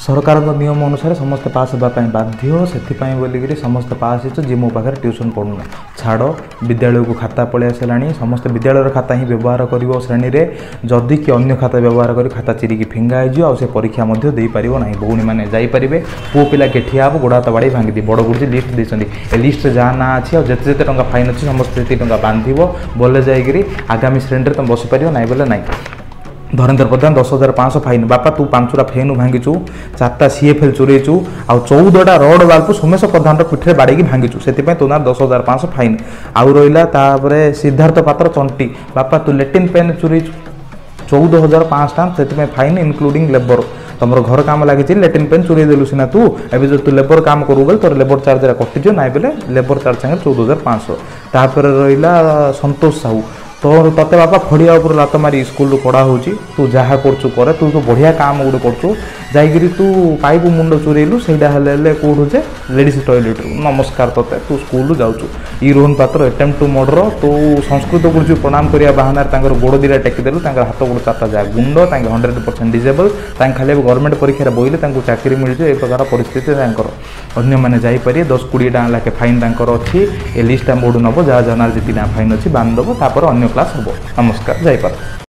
सरकार नियम अनुसार समस्त पास होगापी बाध्य से बोलिकी समस्त पास जी मो पाखे ट्यूशन पढ़ुना छाड़ विद्यालय को खाता पलि आसला समस्त विद्यालय खाता ही व्यवहार कर श्रेणी में जदि कि अन्य खाता व्यवहार कर खाता चिरिकी फिंगा हो से परीक्षा दे पार ना भौणी मैंने जापरें पु पिला के ठिया हे गोड़ हाथ बाड़ी भांगी बड़ गुरुजी लिस्ट देते लिस्ट जहाँ ना अच्छी और जिते जिते टंका फाइन अच्छी समस्त से बांध बोले जाकि आगामी श्रेणी में तुम बस पार ना बोले ना धरेन्द्र प्रधान 10,500 फाइन बापा तू 5टा फेन भांगीचु 4टा सीएफएल चोरेचु आ 14टा रड वाल सोमेश प्रधान पिठे बाड़ी भांगीचु से तो ना 10,500 फाइन आउ रहा सिद्धार्थ पात्र चंटी बापा तू लेट्रिन पेन चोरेचु 14,500 से फाइन इनक्लूडिंग लेबर तुम घर काम लगी लेट्रिन पेन चोरी देलु सीना तू एवं जो तू लेबर काम करू बोले तोर लेबर चार्ज कटिज ना बोले लेबर चार्ज संगे 14,500 तापर रहा संतोष साहू तो ते बापा फड़िया उपर लात मारी स्कूल पढ़ा हो तू जहाँ करचु करे तू तो बढ़िया काम गोटे करचु जाइए तू पाइप मुंड चोरेलु से कौटू जे लेडीज टॉयलेट नमस्कार तोते तू स्कूल जाऊँ ईरोहन पात्र अटेम्प्ट टू मर्डर तू संस्कृत गुरुजी प्रणाम करिया बहानार गोड़ दीटा टेकिदेलु हाथ गोड़ 4टा जा गुंड 100% डिजेबल खाली गवर्नमेंट परीक्षा बोले चाकरी मिल जाए प्रकार परिस्थिति अन्य मैंने जापरें 10-20 टाँग लाखे फाइन अच्छी ए लिस्ट बोर्ड नब जहाँ जनार जी फाइन अच्छी बांधदेव तापर अन्य क्लास हम नमस्कार जापर।